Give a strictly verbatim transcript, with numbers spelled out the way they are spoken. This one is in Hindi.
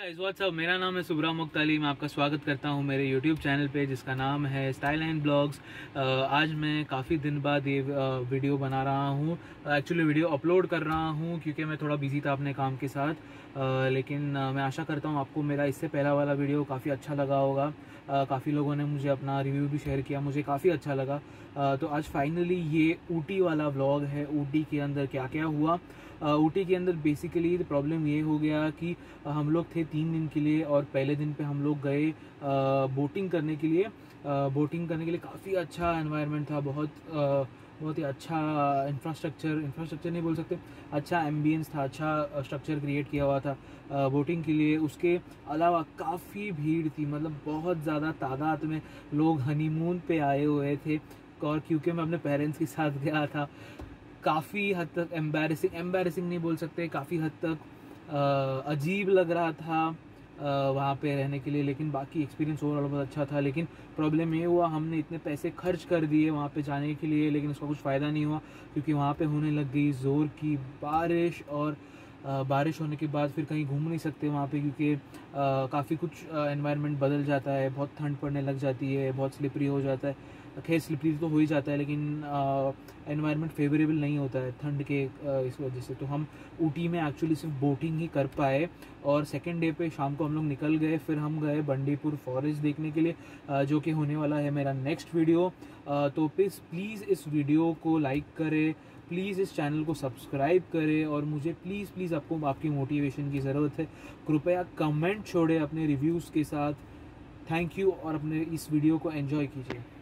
गाइस व्हाट्सअप, मेरा नाम है सुब्रा मुख्ताली। मैं आपका स्वागत करता हूं मेरे यूट्यूब चैनल पे जिसका नाम है स्टाइल एंड ब्लॉग्स। आज मैं काफ़ी दिन बाद ये वीडियो बना रहा हूं, एक्चुअली वीडियो अपलोड कर रहा हूं क्योंकि मैं थोड़ा बिजी था अपने काम के साथ। आ, लेकिन आ, मैं आशा करता हूं आपको मेरा इससे पहला वाला वीडियो काफ़ी अच्छा लगा होगा। काफ़ी लोगों ने मुझे अपना रिव्यू भी शेयर किया, मुझे काफ़ी अच्छा लगा। आ, तो आज फाइनली ये ऊटी वाला व्लॉग है। ऊटी के अंदर क्या क्या हुआ। ऊटी के अंदर बेसिकली प्रॉब्लम ये हो गया कि हम लोग थे तीन दिन के लिए और पहले दिन पे हम लोग गए बोटिंग करने के लिए। बोटिंग करने के लिए काफ़ी अच्छा एनवायरनमेंट था, बहुत आ, बहुत ही अच्छा इंफ्रास्ट्रक्चर इंफ्रास्ट्रक्चर नहीं बोल सकते, अच्छा एम्बियंस था, अच्छा स्ट्रक्चर क्रिएट किया हुआ था बोटिंग के लिए। उसके अलावा काफ़ी भीड़ थी, मतलब बहुत ज़्यादा तादाद में लोग हनीमून पे आए हुए थे। और क्योंकि मैं अपने पेरेंट्स के साथ गया था, काफ़ी हद तक एम्बैरेसिंग एम्बैरेसिंग नहीं बोल सकते, काफ़ी हद तक आ, अजीब लग रहा था वहाँ पे रहने के लिए। लेकिन बाकी एक्सपीरियंस ओवरऑल बहुत अच्छा था। लेकिन प्रॉब्लम ये हुआ, हमने इतने पैसे खर्च कर दिए वहाँ पे जाने के लिए, लेकिन उसका कुछ फ़ायदा नहीं हुआ क्योंकि वहाँ पे होने लग गई ज़ोर की बारिश। और आ, बारिश होने के बाद फिर कहीं घूम नहीं सकते वहाँ पे क्योंकि काफ़ी कुछ एनवायरनमेंट बदल जाता है, बहुत ठंड पड़ने लग जाती है, बहुत स्लिपरी हो जाता है। खैर स्लिपरी तो हो ही जाता है, लेकिन एनवायरनमेंट फेवरेबल नहीं होता है ठंड के आ, इस वजह से। तो हम ऊटी में एक्चुअली सिर्फ बोटिंग ही कर पाए। और सेकेंड डे पे शाम को हम लोग निकल गए, फिर हम गए बंडीपुर फॉरेस्ट देखने के लिए, आ, जो कि होने वाला है मेरा नेक्स्ट वीडियो। आ, तो प्लीज़ प्लीज़ इस वीडियो को लाइक करें, प्लीज़ इस चैनल को सब्सक्राइब करें और मुझे प्लीज़ प्लीज़ आपको आपकी मोटिवेशन की ज़रूरत है। कृपया कमेंट छोड़ें अपने रिव्यूज़ के साथ। थैंक यू और अपने इस वीडियो को एंजॉय कीजिए।